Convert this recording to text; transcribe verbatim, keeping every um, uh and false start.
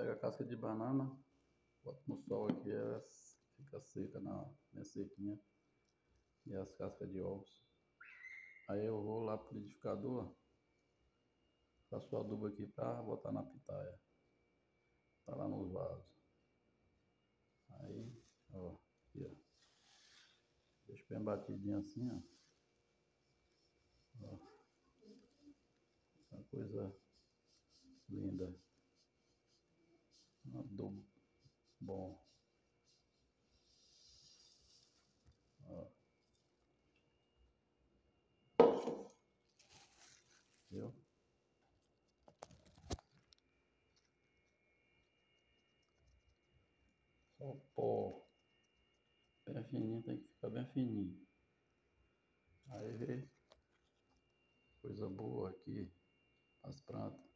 pega a casca de banana, bota no sol aqui, ela fica seca, na, bem sequinha. E as cascas de ovos. Aí eu vou lá pro liquidificador, faço o adubo aqui pra botar na pitaia. Tá lá nos vasos. Aí, ó, aqui, ó. Deixa bem batidinho assim, ó. Ó. Uma coisa linda. Um adubo bom. Ó. Viu? Só o pó. Bem fininho, tem que ficar bem fininho. Aí vê coisa boa aqui, as plantas.